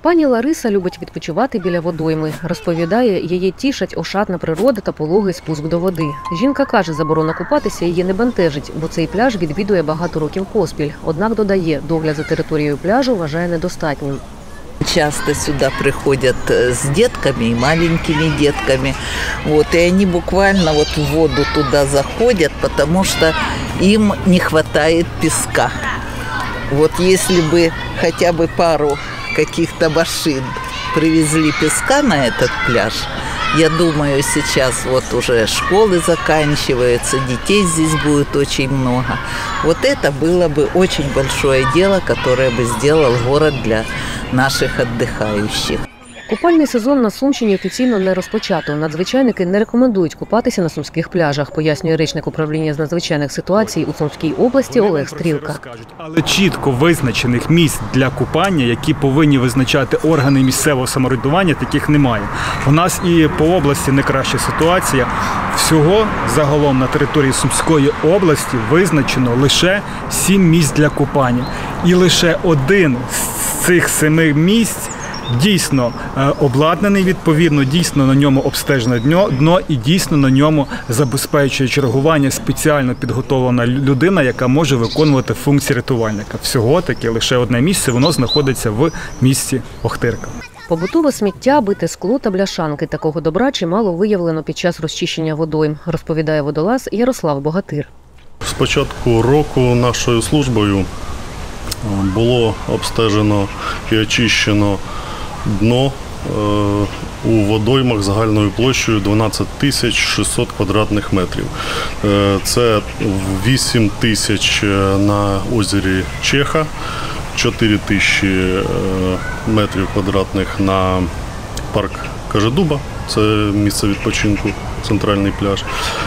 Пані Лариса любить відпочивати біля водойми. Розповідає, її тішать ошатна природа та пологий спуск до води. Жінка каже, заборона купатися її не бентежить, бо цей пляж відвідує багато років поспіль. Однак додає, догляд за територією пляжу вважає недостатнім. Часто сюда приходят с детками и маленькими детками. И они буквально в воду туда заходят, потому что им не хватает песка. Если бы хотя бы пару каких-то машин привезли песка на этот пляж, я думаю, сейчас уже школы заканчиваются, детей здесь будет очень много. Это было бы очень большое дело, которое бы сделал город для наших отдыхающих. Купальний сезон на Сумщині офіційно не розпочато. Надзвичайники не рекомендують купатися на сумських пляжах, пояснює речник управління з надзвичайних ситуацій у Сумській області Олег Стрілка. Але чітко визначених місць для купання, які повинні визначати органи місцевого самоврядування, таких немає. У нас і по області не краща ситуація. Всього загалом на території Сумської області визначено лише 7 місць для купання. І лише один з цих 7 місць дійсно обладнаний відповідно, дійсно на ньому обстежене дно і дійсно на ньому забезпечує чергування спеціально підготовлена людина, яка може виконувати функції рятувальника. Всього-таки лише одне місце, воно знаходиться в місті Охтирка. Побутове сміття, бите скло та бляшанки. Такого добра чимало виявлено під час розчищення водойм, розповідає водолаз Ярослав Богатир. З початку року нашою службою було обстежено і очищено дно у водоймах загальною площею 12 600 квадратних метрів. Це 8 тисяч на озері Чеха, 4 тисячі метрів квадратних на парк Кажедуба, це місце відпочинку, центральний пляж,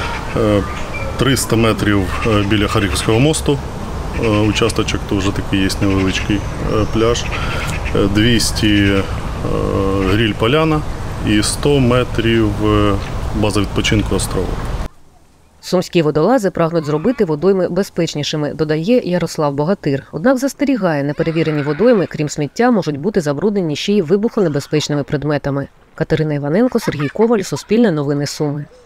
300 метрів біля Харківського мосту, участочок теж такий є невеличкий пляж, 200 Гриль-Поляна і 100 метрів база відпочинку острову. Сумські водолази прагнуть зробити водойми безпечнішими, додає Ярослав Богатир. Однак застерігає, неперевірені водойми, крім сміття, можуть бути забруднені ще й вибухонебезпечними предметами. Катерина Іваненко, Сергій Коваль, Суспільне новини Суми.